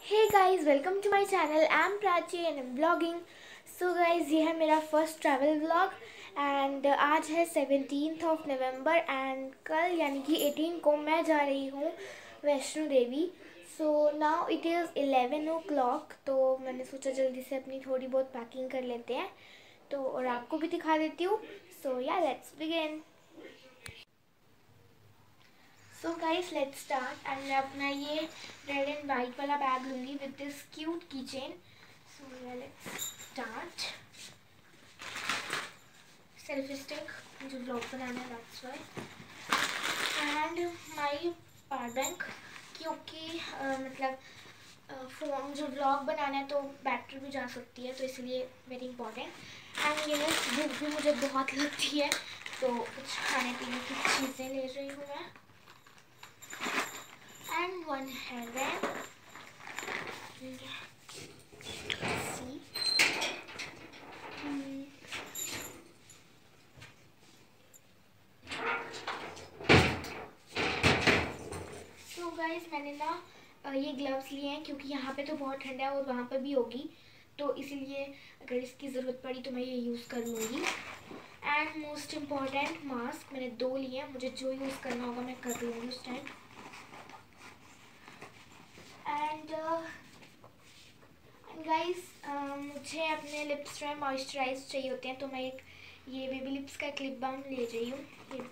Hey guys, welcome to my channel. I am Prachi and I am blogging. So guys, ये है मेरा first travel vlog and आज है 17 नवंबर and कल यानी कि 18 को मैं जा रही हूँ Vaishno Devi. So now it is 11 o'clock। तो मैंने सोचा जल्दी से अपनी थोड़ी बहुत पैकिंग कर लेते हैं तो और आपको भी दिखा देती हूँ। So yeah let's begin. So guys let's start and मैं अपना ये रेड एंड वाइट वाला बैग लूँगी with this cute key chain. So yeah let's start. Selfie stick, मुझे ब्लॉग बनाना है that's why, and my power bank क्योंकि phone जो ब्लॉग बनाना है तो बैटरी भी जा सकती है तो इसलिए वेरी इंपॉर्टेंट। एंड ये भूख भी मुझे बहुत लगती है तो कुछ खाने पीने की चीज़ें ले रही हूँ मैं। And one hairband. See. So guys, मैंने ना ये ग्लव्स लिए हैं क्योंकि यहाँ पे तो बहुत ठंडा है और वहाँ पर भी होगी तो इसीलिए अगर इसकी ज़रूरत पड़ी तो मैं ये यूज़ कर लूँगी। एंड मोस्ट इम्पॉर्टेंट मास्क मैंने 2 लिए हैं, मुझे जो यूज़ करना होगा मैं कर लूँगी उस टाइम। एंड गाइस मुझे अपने लिप्स में मॉइस्चराइज चाहिए होते हैं तो मैं एक ये बेबी लिप्स का क्लिप बाम ले रही हूँ।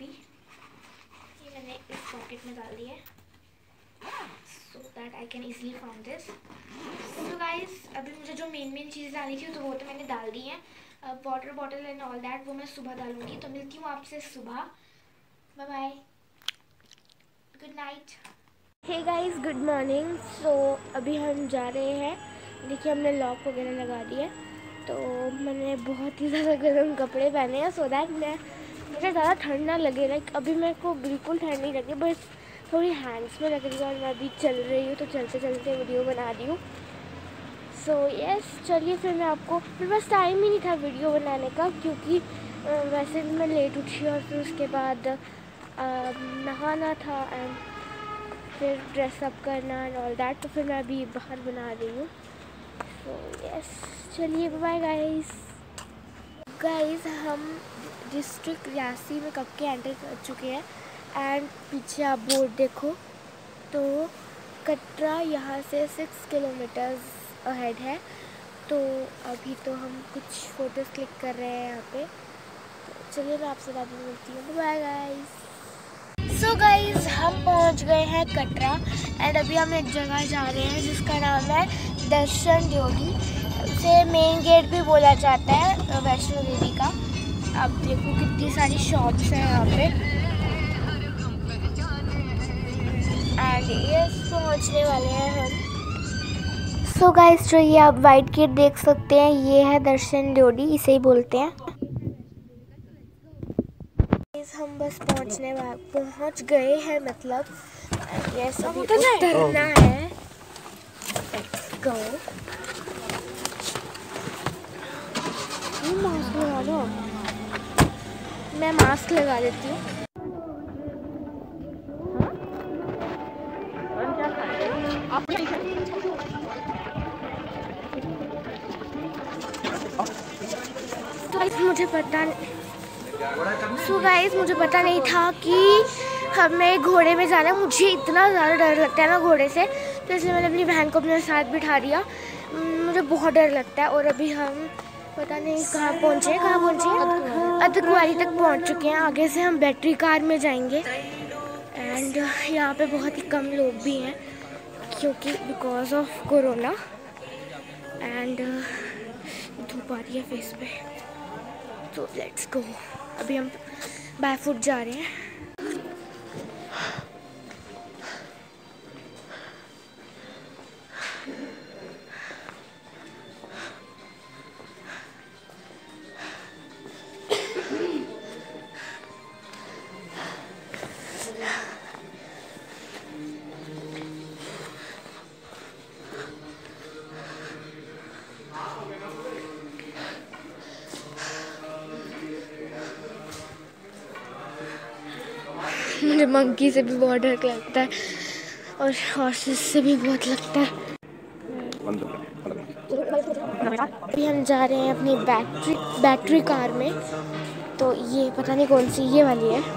ये मैंने इस पॉकेट में डाल दिया है so that I can easily found this. So guys अभी मुझे जो मेन चीज़ डाली थी तो वो तो मैंने डाल दी है। Water bottle and all that वो मैं सुबह डालूँगी। तो मिलती हूँ आपसे सुबह। Bye bye, good night. Hey guys, good morning. So अभी हम जा रहे हैं। देखिए हमने लॉक वगैरह लगा दिया तो मैंने बहुत ही ज़्यादा गर्म कपड़े पहने हैं सो दैट मुझे ज़्यादा ठंड ना लगे। लाइक अभी मेरे को बिल्कुल ठंड नहीं लगी, बस थोड़ी हैंड्स में लग रही है और मैं अभी चल रही हूँ तो चलते चलते वीडियो बना रही हूँ। सो यस, चलिए फिर मैं आपको, मेरे पास टाइम ही नहीं था वीडियो बनाने का क्योंकि वैसे भी मैं लेट उठी और फिर उसके बाद नहाना था एंड फिर ड्रेसअप करना एंड ऑल दैट, तो फिर मैं अभी बाहर बना रही हूँ। सो यस, चलिए बाय गाइस। हम डिस्ट्रिक्ट रियासी में कब के एंटर कर चुके हैं एंड पीछे आप बोर्ड देखो तो कटरा यहाँ से 6 किलोमीटर्स अहेड है। तो अभी तो हम कुछ फ़ोटोज़ क्लिक कर रहे हैं यहाँ पे। तो चलिए मैं आपसे बाद में मिलती हूँ। Bye guys. सो गाइस हम पहुँच गए हैं कटरा एंड अभी हम एक जगह जा रहे हैं जिसका नाम है दर्शन ड्योढ़ी। उसे मेन गेट भी बोला जाता है वैष्णो देवी का। आप देखो कितनी सारी शॉप्स हैं यहाँ पे एंड यस पहुँचने वाले हैं हम। सो गाइस जो ये आप वाइट गेट देख सकते हैं ये है दर्शन ड्योढ़ी, इसे ही बोलते हैं। हम बस पहुँच गए हैं मतलब यस अभी उतरना है। Let's go. मास्क लगा लो, मैं मास्क लगा लेती हूँ। मुझे पता नहीं था कि हमें घोड़े में जाना है। मुझे इतना ज़्यादा डर लगता है ना घोड़े से, तो इसलिए मैंने अपनी बहन को अपने साथ बिठा दिया। मुझे बहुत डर लगता है और अभी हम पता नहीं कहाँ पहुँचे अर्धकुंवारी तक पहुँच चुके हैं। आगे से हम बैटरी कार में जाएंगे एंड यहाँ पे बहुत ही कम लोग भी हैं क्योंकि बिकॉज ऑफ कोरोना एंड धूप आ रही है फेस पे। तो लेट्स गो। अभी हम बाय फुट जा रहे हैं। मुझे मंकी से भी बहुत डर लगता है और हॉर्सेस से भी बहुत लगता है। अभी हम जा रहे हैं अपनी बैटरी कार में। तो ये पता नहीं कौन सी, ये वाली है।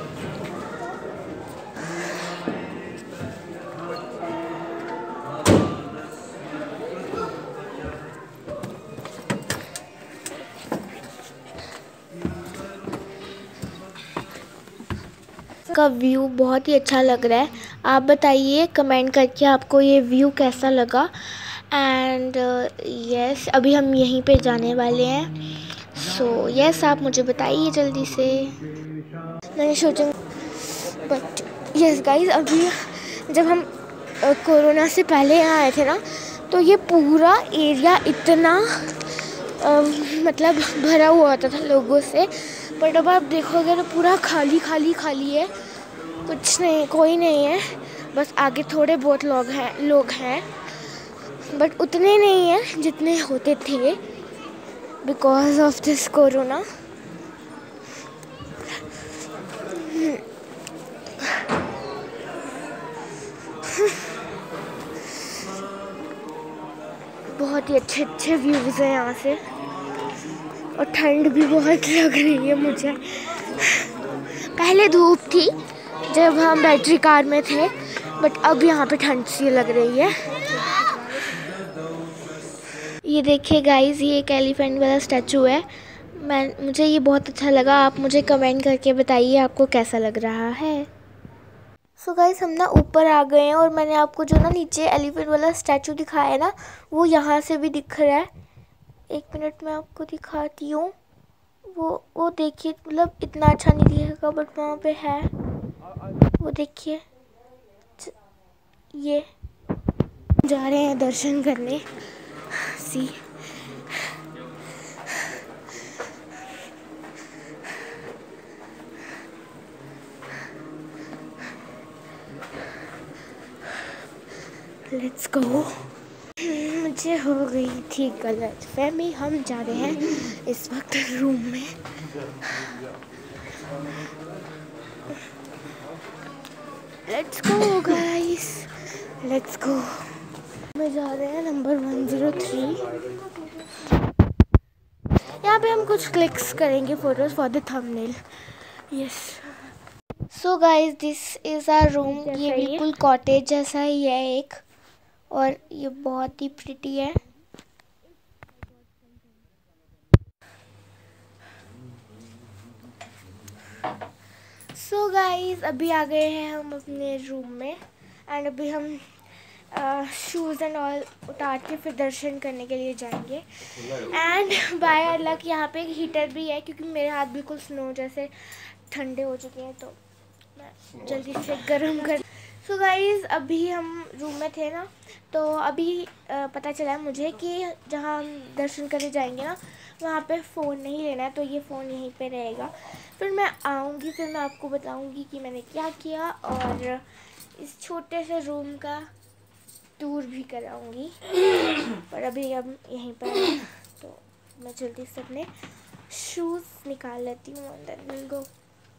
का व्यू बहुत ही अच्छा लग रहा है। आप बताइए कमेंट करके आपको ये व्यू कैसा लगा। एंड यस, अभी हम यहीं पे जाने वाले हैं। सो यस, आप मुझे बताइए जल्दी से। मैंने सोचा, बट यस गाइस, अभी जब हम कोरोना से पहले यहाँ आए थे ना, तो ये पूरा एरिया इतना मतलब भरा हुआ होता था लोगों से। बट अब आप देखोगे तो पूरा खाली खाली खाली है, कुछ नहीं, कोई नहीं है। बस आगे थोड़े बहुत लोग हैं, बट उतने नहीं हैं जितने होते थे बिकॉज ऑफ दिस कोरोना। बहुत ही अच्छे अच्छे व्यूज़ हैं यहाँ से, और ठंड भी बहुत लग रही है मुझे। पहले धूप थी जब हम बैटरी कार में थे, बट अब यहाँ पे ठंड सी लग रही है। ये देखिए गाइस, ये एक एलिफेंट वाला स्टैचू है। मुझे ये बहुत अच्छा लगा। आप मुझे कमेंट करके बताइए आपको कैसा लग रहा है। सो गाइस, हम ना ऊपर आ गए हैं, और मैंने आपको जो ना नीचे एलिफेंट वाला स्टैचू दिखाया है ना, वो यहाँ से भी दिख रहा है। एक मिनट में आपको दिखाती हूँ। वो देखिए, मतलब इतना अच्छा नहीं दिखेगा बट वहाँ पे है। वो देखिए, ये जा रहे हैं दर्शन करने। See let's go. मुझे हो गई थी गलतफहमी। हम जा रहे हैं इस वक्त रूम में। Let's go guys, let's go. मैं जा रहे हैं नंबर 103। यहाँ पे हम कुछ क्लिक्स करेंगे photos for the thumbnail. Yes. So guys, this is our room. ये बिल्कुल कॉटेज जैसा ही है एक, और ये बहुत ही प्रिटी है। सो गाइस, अभी आ गए हैं हम अपने रूम में, एंड अभी हम शूज़ एंड ऑल उतार के फिर दर्शन करने के लिए जाएंगे। एंड बाय लक यहाँ पे एक हीटर भी है, क्योंकि मेरे हाथ बिल्कुल स्नो जैसे ठंडे हो चुके हैं, तो मैं जल्दी से गर्म कर। सो गाइस, अभी हम रूम में थे ना, तो अभी पता चला मुझे कि जहाँ हम दर्शन करने जाएंगे ना, वहाँ पे फ़ोन नहीं लेना है, तो ये फ़ोन यहीं पे रहेगा। फिर मैं आऊँगी, फिर मैं आपको बताऊँगी कि मैंने क्या किया, और इस छोटे से रूम का टूर भी कराऊँगी। पर अभी हम यहीं पर हैं, तो मैं जल्दी से अपने शूज़ निकाल लेती हूँ, and then will go.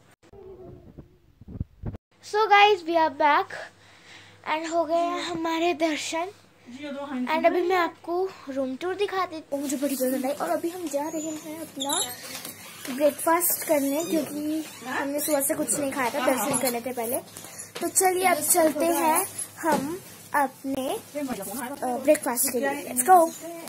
So guys, we are back, and हो गए हैं हमारे दर्शन। एंड अभी मैं आपको रूम टूर दिखा देती हूँ, मुझे बड़ी पसंद आई। और अभी हम जा रहे हैं अपना ब्रेकफास्ट करने, क्योंकि हमने सुबह से कुछ नहीं खाया था दर्शन करने से पहले। तो चलिए अब चलते हैं हम अपने ब्रेकफास्ट के लिए। Let's go.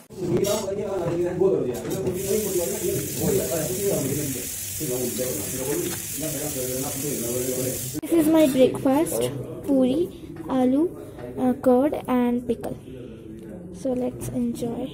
This is my breakfast: puri, aloo, curd and pickle. So let's enjoy.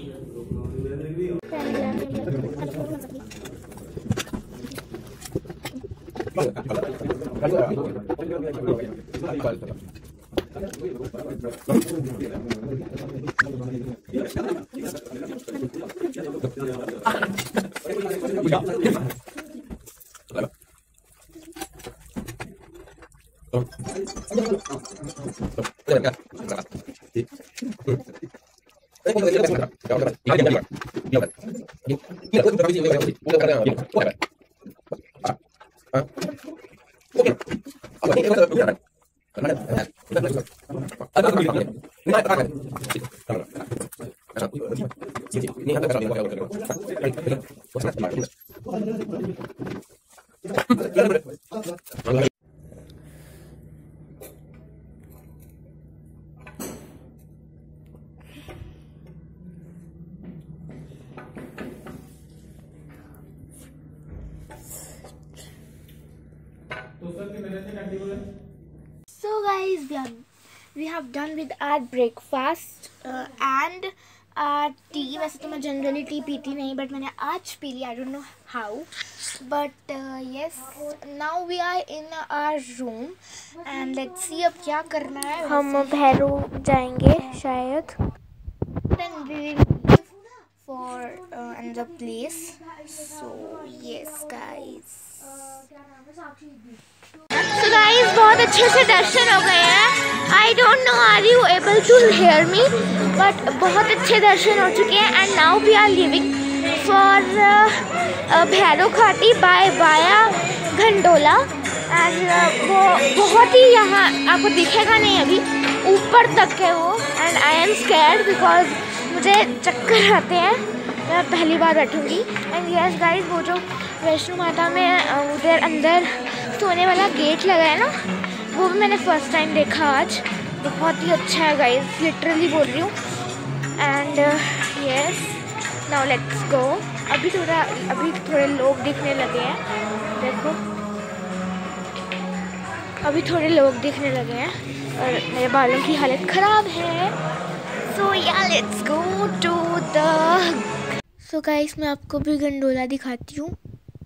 So guys, we have done with our breakfast and tea. वैसे तो मैं जनरली टी पीती नहीं, बट मैंने आज पी ली. I don't know how, but yes, now we are in our room and let's see अब क्या करना है. हम भैरू जाएंगे शायद. Then we will leave for another place. So yes guys. So guys, बहुत अच्छे से दर्शन हो गए हैं. I don't know are you able to hear me, but बहुत अच्छे दर्शन हो चुके हैं. And now we are leaving for Bhairo घाटी by via घंडोला. And वो बहुत ही यहाँ आपको दिखेगा नहीं अभी, ऊपर तक है वो. And I am scared because मुझे चक्कर आते हैं. मैं पहली बार बैठूँगी. And yes guys, वो जो वैष्णो माता में उधर अंदर सोने वाला गेट लगा है ना, वो भी मैंने फर्स्ट टाइम देखा आज. बहुत ही अच्छा है गाइस, लिटरली बोल रही हूँ. And yes, now let's go. अभी थोड़े लोग दिखने लगे हैं. देखो अभी थोड़े लोग दिखने लगे हैं और मेरे बालों की हालत ख़राब है. So yeah let's go to the. So guys, मैं आपको भी गंडोला दिखाती हूँ.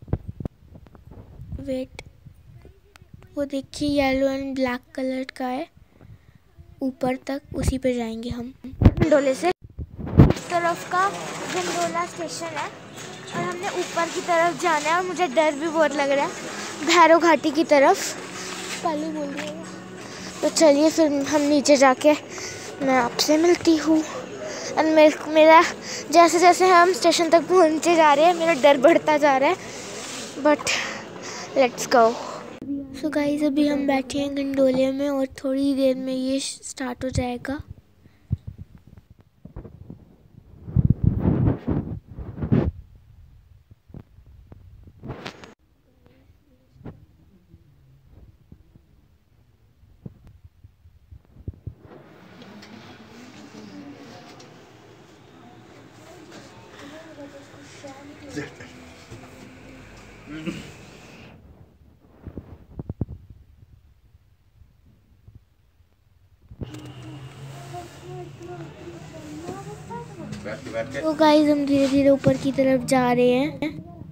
वेट, वो देखिए येलो एंड ब्लैक कलर का है. ऊपर तक उसी पे जाएंगे हम गंडोले से. इस तरफ का गंडोला स्टेशन है और हमने ऊपर की तरफ जाना है. और मुझे डर भी बहुत लग रहा है भैरो घाटी की तरफ. पहले बोल रही हूँ. तो चलिए फिर हम नीचे जाके मैं आपसे मिलती हूँ. और मेरा जैसे जैसे हम स्टेशन तक पहुँचे जा रहे हैं, मेरा डर बढ़ता जा रहा है. But let's go. So guys, अभी हम बैठे हैं गंडोले में और थोड़ी देर में ये स्टार्ट हो जाएगा. तो गाइस, हम धीरे धीरे ऊपर की तरफ जा रहे हैं.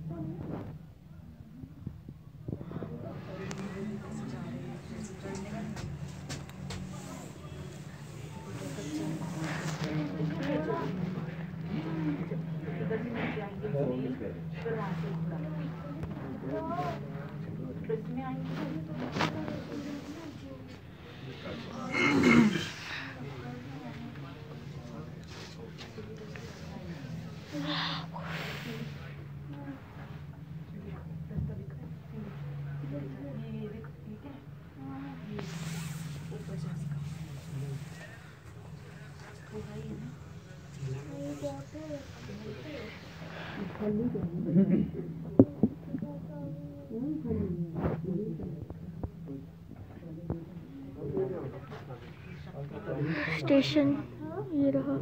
स्टेशन ये रहा.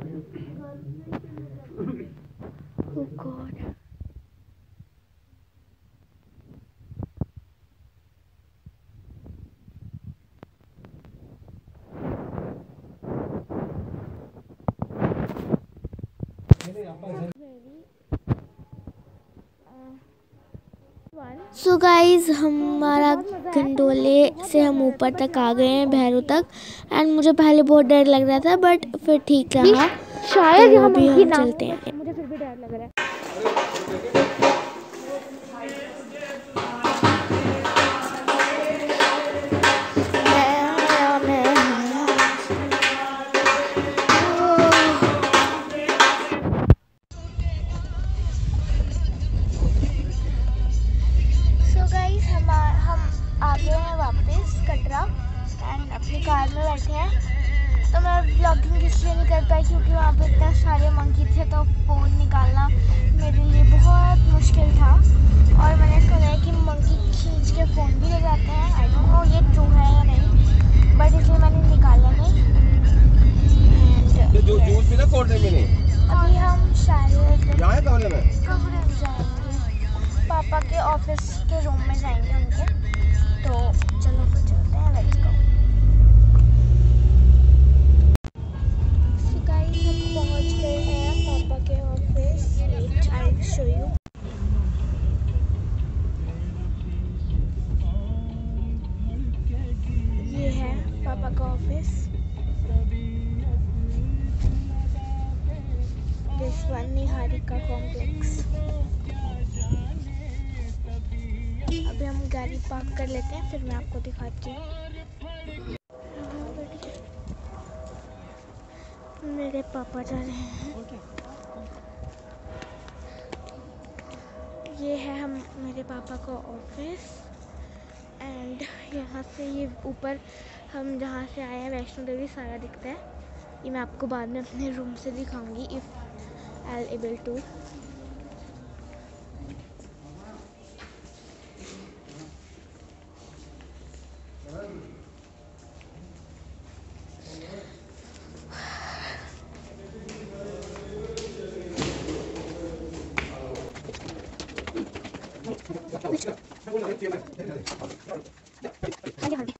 Oh God. सो गाइज, हमारा गंडोले से हम ऊपर तक आ गए हैं, भैरो तक. एंड मुझे पहले बहुत डर लग रहा था, बट फिर ठीक रहा. शायद यहाँ भी हम चलते हैं. मुझे फिर भी डर लग रहा है. हम आ गए हैं वापस कटरा एंड अपनी कार में बैठे हैं. तो मैं ब्लॉगिंग इसलिए नहीं कर पाई क्योंकि वहाँ पे इतने सारे मंकी थे, तो फ़ोन निकालना मेरे लिए बहुत मुश्किल था। और मैंने सुना है कि मंकी खींच के फ़ोन भी ले जाते हैं। आई डोंट नो ये ट्रू है या नहीं, बट इसलिए मैंने निकाला नहीं। जो जूस भी ना कोल्ड ड्रिंक में अभी हम शायद कमरे में जाएंगे, पापा के ऑफिस के रूम में जाएंगे उनके। तो चलो फिर चलते हैं, लेट्स गो। सो गाइस हम पहुंच गए हैं पापा के office. Wait, I will show you. ये है पापा का office. This one Niharika complex. अभी हम गाड़ी पार्क कर लेते हैं, फिर मैं आपको दिखाती हूँ। मेरे पापा जा रहे हैं। ये है हम मेरे पापा का ऑफिस। एंड यहाँ से ये ऊपर हम जहाँ से आए हैं वैष्णो देवी सारा दिखता है। ये मैं आपको बाद में अपने रूम से दिखाऊंगी इफ़ आई एबल टू। हाँ जी हाँ जी।